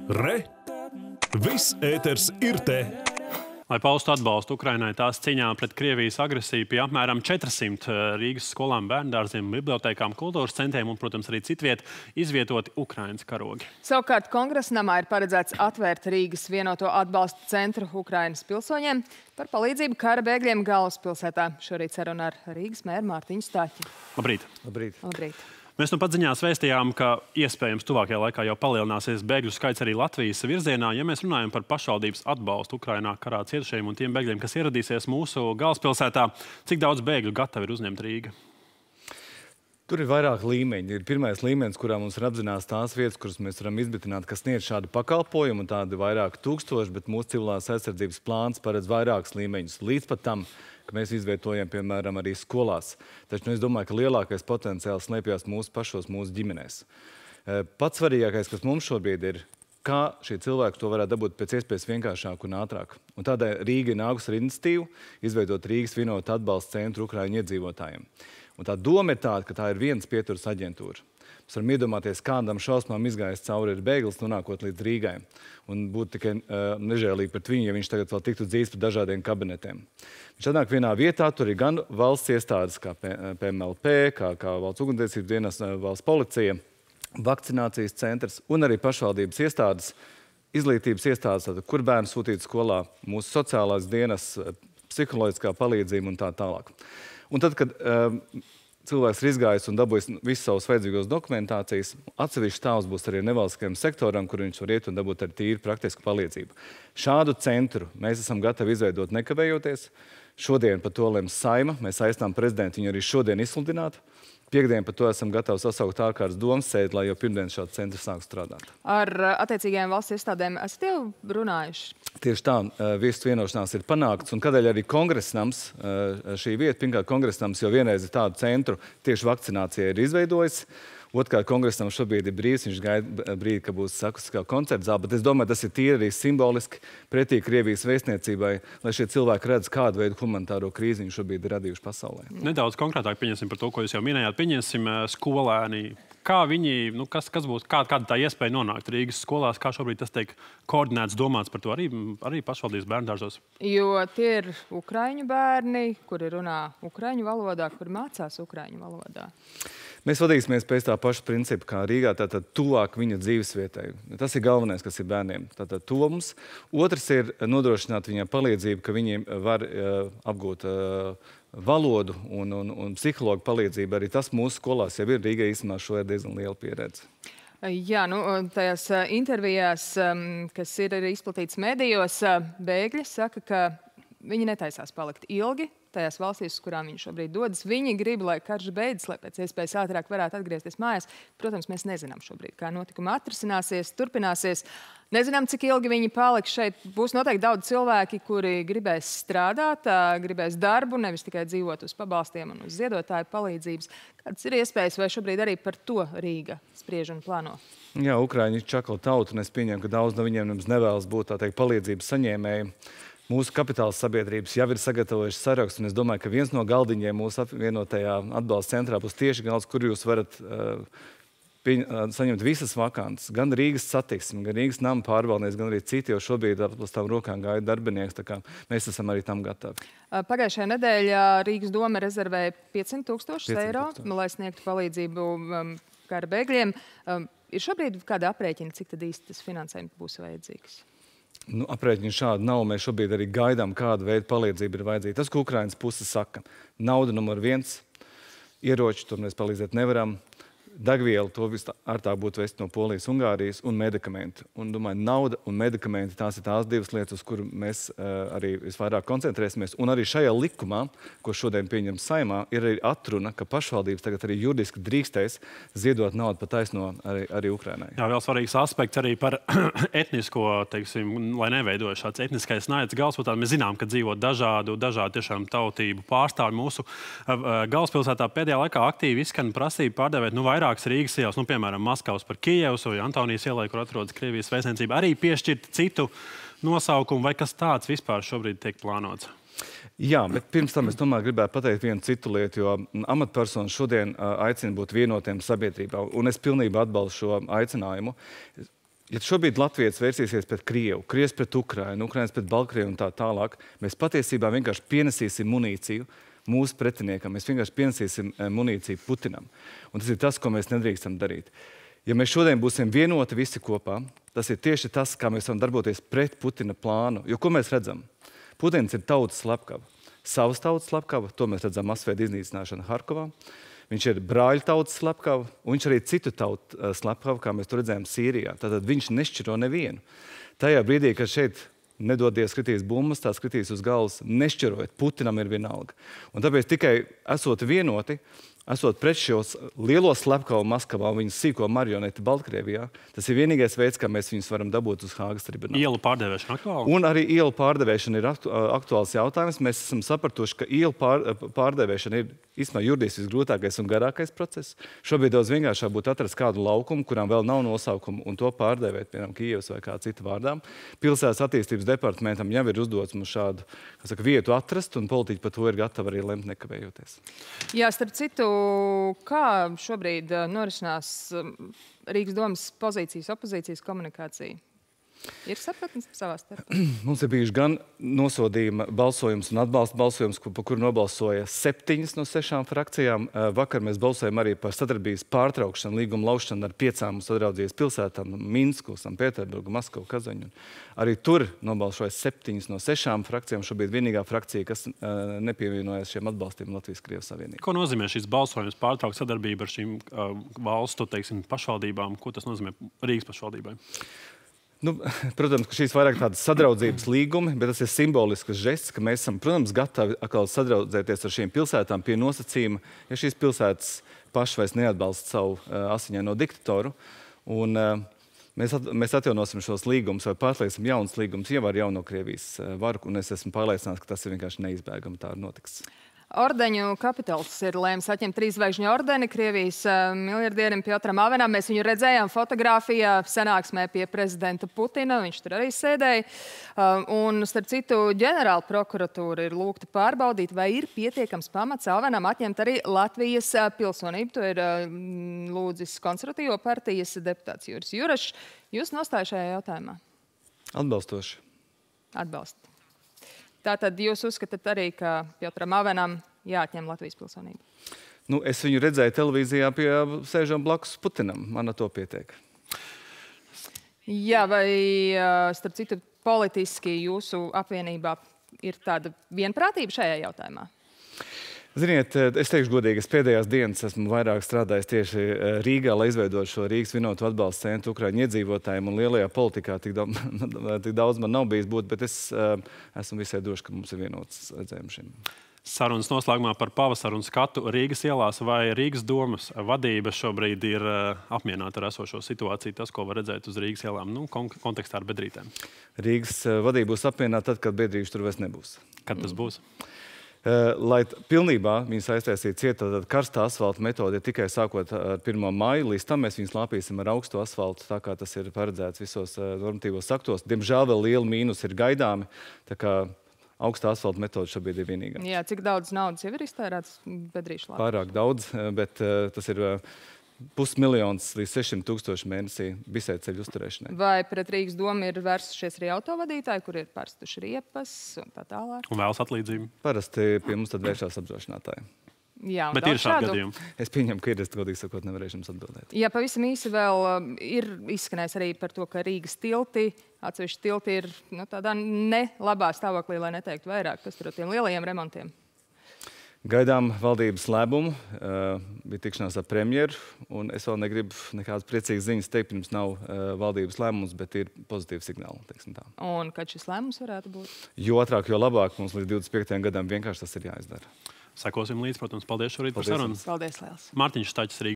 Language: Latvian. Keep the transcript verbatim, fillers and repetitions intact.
Re! Viss ēters ir te! Lai paustu atbalstu Ukrainai tās cīņā pret Krievijas agresiju, pie apmēram četrsimt Rīgas skolām, bērndārziem, bibliotēkām, kultūras centriem un, protams, arī citviet izvietoti Ukrainas karogi. Savukārt Kongresnamā ir paredzēts atvērt Rīgas vienoto atbalsta centru Ukrainas pilsoņiem par palīdzību kara bēgļiem galvaspilsētā. Šorīt saruna ar Rīgas mēru Mārtiņu Stāķi. Labrīt! Labrīt! Labrīt! Mēs nu pat ziņās vēstījām, ka iespējams tuvākajā laikā jau palielināsies bēgļu skaits arī Latvijas virzienā. Ja mēs runājam par pašvaldības atbalstu Ukrainā karā cietušajiem un tiem bēgļiem, kas ieradīsies mūsu galvaspilsētā, cik daudz bēgļu gatavi ir uzņemt Rīga? Tur ir vairāk līmeņi. Ir pirmais līmenis, kurā mums ir apzinās tās vietas, kuras mēs varam izbitināt, kas sniedz šādu pakalpojumu, un tādi vairāk tūkstoši, bet mūsu civilās aizsardzības plāns paredz vairākus līmeņus. Līdz pat tam, ka mēs izvietojam, piemēram, arī skolās. Taču nu, es domāju, ka lielākais potenciāls slēpjas mūsu pašos, mūsu ģimenēs. Pats svarīgākais, kas mums šobrīd ir, kā šie cilvēki to varētu dabūt pēc iespējas vienkāršāk un ātrāk. Un tādēļ Rīga ir nākusi ar iniciatīvu izveidot Rīgas vienotu atbalsta centru Ukraiņu iedzīvotājiem. Un tā doma ir tāda, ka tā ir viens pieturas aģentūra. Mēs varam iedomāties, kādam šausmām izgājis cauri ir bēglis, nonākot līdz Rīgai. Un būtu tikai uh, nežēlīgi pret viņu, ja viņš tagad vēl tiktu dzīves par dažādiem kabinetiem. Viņš atnāk vienā vietā, tur ir gan valsts iestādes, kā P M L P, kā, kā valsts ugunsdzēsības dienas, valsts policija, vakcinācijas centrs un arī pašvaldības iestādes, izglītības iestādes, tātad, kur bērni sūtīt skolā, mūsu sociālās dienas, psiholoģiskā palīdzība un tā tālāk. Un tad, kad uh, cilvēks ir izgājis un dabūjis visu savus vajadzīgos dokumentācijas, atsevišķi stāvs būs arī nevalstiskajam sektoram, kur viņš var iet un dabūt ar tīru praktisku palīdzību. Šādu centru mēs esam gatavi izveidot nekavējoties. Šodien par to lems Saima. Mēs aizstām prezidentu viņu arī šodien izsludināt. Piekdien par to esam gatavi sasaukt ārkārtas domas sēdi, lai jau pirmdien šāds centrs sāk strādāt. Ar attiecīgajām valsts iestādēm esat jau runājuši? Tieši tā, viesu vienošanās ir panākts, un kādēļ arī Kongresnams, šī vieta, pirmkārt Kongresnams jau vienreiz ir tādu centru tieši vakcinācijai ir izveidojis. Otrkārt, Kongresnam šobrīd ir brīvs, viņš gaida brīdi, ka būs akustiskā koncerta zāle, bet es domāju, tas ir tīri arī simboliski pretī Krievijas vēstniecībai, lai šie cilvēki redz, kādu veidu humanitāro krīzi viņi šobrīd ir radījuši pasaulē. Nedaudz konkrētāk pieņemsim par to, ko jūs jau minējāt. Pieņemsim skolēni. Kā viņi, nu, kas, kas būs, kā, kāda tā iespēja nonākt Rīgas skolās, kā šobrīd tas tiek koordinēts, domāts par to arī, arī pašvaldības bērndārzos? Jo tie ir ukraiņu bērni, kuri runā ukraiņu valodā, kuri mācās ukraiņu valodā. Mēs vadīsimies pēc tā paša principa, kā Rīgā, tātad tuvāk viņa dzīvesvietai. Tas ir galvenais, kas ir bērniem. Tātad tuvums. Otrs ir nodrošināt viņiem palīdzību, ka viņi var uh, apgūt uh, valodu un, un, un psihologu palīdzību. Arī tas mūsu skolās jau ir. Rīgai īstenībā šo ir diezgan liela pieredze. Jā, nu, tajās intervijās, kas ir arī izplatītas medijos, bēgļi saka, ka viņi netaisās palikt ilgi tajās valstīs, uz kurām viņi šobrīd dodas. Viņi grib, lai karš beidzas, lai pēc iespējas ātrāk varētu atgriezties mājās. Protams, mēs nezinām šobrīd, kā notikumi atrisināsies, turpināsies. Nezinām, cik ilgi viņi paliks šeit. Būs noteikti daudz cilvēki, kuri gribēs strādāt, gribēs darbu, nevis tikai dzīvot uz pabalstiem un uz ziedotāju palīdzības. Kādas ir iespējas, vai šobrīd arī par to Rīga spriež un plāno? Jā, Ukraiņi ir čakla tauta, un es pieņemu, ka daudz no viņiem nemaz nevēlas būt, tā teikt, palīdzības saņēmēji. Mūsu kapitāla sabiedrības jau ir sagatavojuši sarakstu, un es domāju, ka viens no galdiņiem mūsu vienotajā atbalsta centrā būs tieši galds, kur jūs varat uh, pieņ, uh, saņemt visas vakances. Gan Rīgas satiksmi, gan Rīgas nama pārvaldnieks, gan arī citi jau šobrīd ap tām rokām gāja darbinieks, tā kā mēs esam arī tam gatavi. Pagājušajā nedēļā Rīgas doma rezervēja piecsimt tūkstošus eiro, lai sniegtu palīdzību um, kara bēgļiem. Um, ir šobrīd kāda aprēķina, cik tad īsti tas finansējums būs vajadzīgs? Nu, aprēķini šādi nav. Mēs šobrīd arī gaidām, kāda veida palīdzība ir vajadzīga. Tas, ko Ukrainas puse saka, nauda numur viens, ieroči, tur mēs palīdzēt nevaram. Degvielu to visārtāk būtu vest no Polijas, Ungārijas un medikamenti. Un, domāju, nauda un medikamenti tās ir tās divas lietas, uz kuru mēs uh, arī visvairāk koncentrēsimies. Un arī šajā likumā, ko šodien pieņem Saimā, ir arī atruna, ka pašvaldības tagad arī juridiski drīkstēs ziedot naudu pa taisno arī, arī Ukrainai. Jā, vēl svarīgs aspekts arī par etnisko, teiksim, lai neveidoja šāds etniskais naids galvaspilsētā. Mēs zinām, ka dzīvo dažādu, dažādu tiešām tautību pārstāvi mūsu uh, galvaspilsētā. Pēdējā laikā aktīvi izskan prasība pārdevēt, nu, vairāk Rīgas ielas, nu, piemēram, Maskavas par Kijevas vai Antonijas ielai, kur atrodas Krievijas vēstniecība, arī piešķirt citu nosaukumu, vai kas tāds vispār šobrīd tiek plānots? Jā, bet pirms tam es tomēr gribētu pateikt vienu citu lietu, jo amatpersonas šodien aicina būt vienotiem sabiedrībā, un es pilnībā atbalstu šo aicinājumu. ja šobrīd Latvijas vērsīsies pret Krievu, Krievs pret Ukrainu, Ukrainas pret Baltkrievu un tā tālāk, mēs patiesībā vienkārši pienesīsim munīciju mūsu pretiniekam. Mēs vienkārši pienesīsim munīciju Putinam. Un tas ir tas, ko mēs nedrīkstam darīt. Ja mēs šodien būsim vienoti visi kopā, tas ir tieši tas, kā mēs varam darboties pret Putina plānu. Jo ko mēs redzam? Putins ir tautas slepkava. Savas tautas slepkava, to mēs redzam masveida iznīcināšana Harkovā. Viņš ir brāļu tautas slepkava, un viņš arī citu tautu slepkava, kā mēs to redzējām Sīrijā. Tātad viņš nešķiro nevienu. Tajā brīdī, kad šeit nedodies skritīs bumbas, tā skritīs uz galvas, nešķirojot. Putinam ir vienalga. Un tāpēc tikai esot vienoti, esot pret šos lielo slepkavu Maskavā un viņas sīko marioneti Baltkrievijā, tas ir vienīgais veids, kā mēs viņus varam dabūt uz Hāgas tribunālu. Ielu pārdevēšana aktuāla? Un arī ielu pārdevēšana ir aktu, aktuāls jautājums. Mēs esam sapratuši, ka ielu pār, pārdevēšana ir īstenībā juridiski visgrūtākais un garākais process. Šobrīd daudz vienkāršāk būtu atrast kādu laukumu, kurām vēl nav nosaukumu, un to pārdevēt, piemēram, Kijevas vai kā cita vārdām. Pilsētas attīstības departamentam jau ir uzdots mums šādu, kā saka, vietu atrast, un politiķi par to ir gatavi arī lemt nekavējoties. Jā, starp citu, kā šobrīd norisinās Rīgas domas pozīcijas, opozīcijas komunikācija? Ir sapratnes savā starpā? Mums ir bijuši gan nosodījuma balsojums un atbalsta balsojums, par kuru nobalsoja septiņas no sešām frakcijām. Vakar mēs balsojam arī par sadarbības pārtraukšanu, līguma laušanu ar piecām sadraudzības pilsētām - Minsku, Sanpēterburgu, Maskavu, Kazaņu. Arī tur nobalsoja septiņas no sešām frakcijām. Šobrīd vienīgā frakcija, kas nepievienojas šiem atbalstiem Latvijas-Krievijas Savienībai. Ko nozīmē šīs balsojums pārtraukt sadarbību ar šīm uh, valstu, teiksim, pašvaldībām? Ko tas nozīmē Rīgas pašvaldībai? Nu, protams, ka šīs vairāk tādas sadraudzības līgumi, bet tas ir simbolisks žests, ka mēs esam, protams, gatavi atkal sadraudzēties ar šīm pilsētām pie nosacījuma, ja šīs pilsētas paši vairs neatbalsta savu uh, asiņaino diktatoru. Un, uh, mēs, at, mēs atjaunosim šos līgumus vai pārslēgsim jaunas līgumus jau ar jauno Krievijas uh, varu, un es esmu pārliecināts, ka tas ir vienkārši neizbēgami, tā notiks. Ordeņu kapitāls ir lēms atņemt trīs zvaigžņu ordeni Krievijas uh, miljardierim Piotram Avenam. Mēs viņu redzējām fotogrāfijā sanāksmē pie prezidenta Putina. Viņš tur arī sēdēja. Uh, un, starp citu, ģenerāla prokuratūra ir lūgta pārbaudīt, vai ir pietiekams pamats Avenam atņemt arī Latvijas uh, pilsonību. To ir uh, lūdzis konservatīvo partijas deputāts Juris Jurašs. Jūs nostāja šajā jautājumā? Atbalstoši. Atbalst. Tātad jūs uzskatāt arī, ka Piotram Avenam jāatņem Latvijas pilsonība? Nu, es viņu redzēju televīzijā pie sēžam blakus Putinam. Man ar to pietiek. Jā, vai starp citu politiski jūsu apvienībā ir tāda vienprātība šajā jautājumā? Ziniet, es teikšu godīgi, es pēdējās dienas esmu vairāk strādājis tieši Rīgā, lai izveidotu šo Rīgas vienotu atbalsta centru Ukraiņu iedzīvotājiem, un lielajā politikā tik daudz, tik daudz man nav bijis būt, bet es uh, esmu visai droši, ka mums ir vienots redzējums šim. Sarunas noslēgumā par pavasaru un skatu Rīgas ielās, vai Rīgas domas vadība šobrīd ir uh, apmierināta ar esošo situāciju, tas, ko var redzēt uz Rīgas ielām, nu, kon kontekstā ar bedrītēm? Rīgas uh, vadība būs apmierināta tad, kad bedrīšu tur vairs nebūs. Kad tas būs? Uh, lai pilnībā viņas aiztaisītu ciet, tad karstā asfalta metode ir tikai sākot ar pirmo māju, līdz tam mēs viņus lāpīsim ar augstu asfaltu, tā kā tas ir paredzēts visos uh, normatīvos aktos. Diemžēl vēl liela mīnus ir gaidāmi, tā kā augstā asfalta metode šobrīd ir vienīgā. Jā, cik daudz naudas jau ir iztērēts bedrīšu lāpā? Pārāk daudz, bet uh, tas ir uh, pusmiljons līdz sešiem tūkstoši mēnesī visai ceļu uzturēšanai. Vai pret Rīgas domu ir vērsušies arī autovadītāji, kur ir pārstuši riepas un tā tālāk? Un vēlas atlīdzību? Parasti pie mums tad vēršās apdrošinātāji. Jā, bet ir šādi gadījumi? Es pieņemu, ka ir, es godīgi sakot, nevarēšu jums atbildēt. Jā, pavisam īsi vēl ir izskanējis arī par to, ka Rīgas tilti, atsevišķi tilti ir nu, tādā nelabā stāvoklī, lai neteiktu vairāk, kas tur ar tiem lielajiem remontiem. Gaidām valdības lēmumu, uh, bija tikšanās ar premjeru, un es vēl negribu nekādas priecīgas ziņas teikt, pirms nav uh, valdības lēmums, bet ir pozitīvi signāli, teiksim tā. Un kad šis lēmums varētu būt? Jo ātrāk, jo labāk, mums līdz divdesmit piektajam gadam vienkārši tas ir jāizdara. Sekosim līdz, protams. Paldies šorīt par sarunu. Paldies liels. Mārtiņš Staķis, Rīgas